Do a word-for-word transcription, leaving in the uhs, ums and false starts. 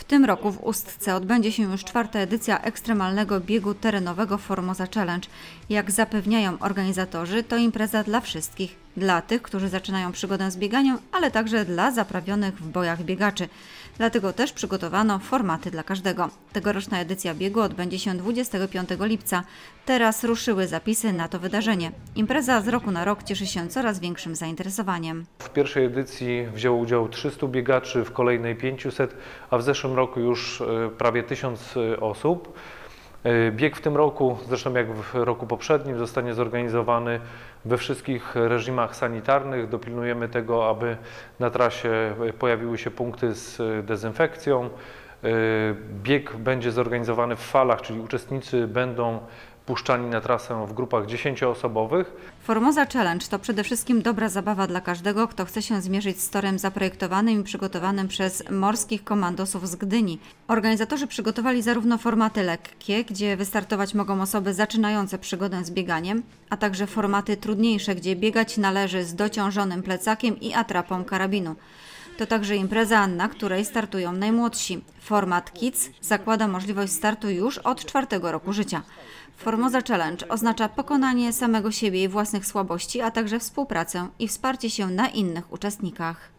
tym roku w Ustce odbędzie się już czwarta edycja ekstremalnego biegu terenowego Formosa Challenge. Jak zapewniają organizatorzy, to impreza dla wszystkich. Dla tych, którzy zaczynają przygodę z bieganiem, ale także dla zaprawionych w bojach biegaczy. Dlatego też przygotowano formaty dla każdego. Tegoroczna edycja biegu odbędzie się dwudziestego piątego lipca. Teraz ruszyły zapisy na to wydarzenie. Impreza z roku na rok cieszy się coraz większym zainteresowaniem. W pierwszej edycji wzięło udział trzystu biegaczy, w kolejnej pięćset, a w zeszłym roku już prawie tysiąc osób. Bieg w tym roku, zresztą jak w roku poprzednim, zostanie zorganizowany we wszystkich reżimach sanitarnych. Dopilnujemy tego, aby na trasie pojawiły się punkty z dezynfekcją. Bieg będzie zorganizowany w falach, czyli uczestnicy będą puszczani na trasę w grupach dziesięcioosobowych. Formosa Challenge to przede wszystkim dobra zabawa dla każdego, kto chce się zmierzyć z torem zaprojektowanym i przygotowanym przez morskich komandosów z Gdyni. Organizatorzy przygotowali zarówno formaty lekkie, gdzie wystartować mogą osoby zaczynające przygodę z bieganiem, a także formaty trudniejsze, gdzie biegać należy z dociążonym plecakiem i atrapą karabinu. To także impreza, na której startują najmłodsi. Format Kids zakłada możliwość startu już od czwartego roku życia. Formosa Challenge oznacza pokonanie samego siebie i własnych słabości, a także współpracę i wsparcie się na innych uczestnikach.